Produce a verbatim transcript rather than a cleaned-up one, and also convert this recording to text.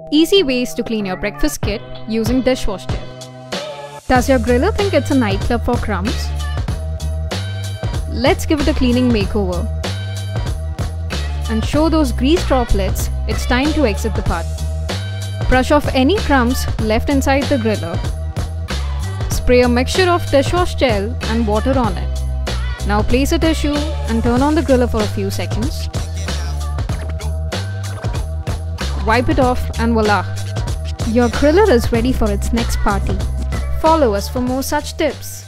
Easy ways to clean your breakfast kit using dishwash gel. Does your griller think it's a nightclub for crumbs? Let's give it a cleaning makeover and show those grease droplets it's time to exit the pot. Brush off any crumbs left inside the griller. Spray a mixture of dishwash gel and water on it. Now place a tissue and turn on the griller for a few seconds. Wipe it off and voila! Your griller is ready for its next party. Follow us for more such tips.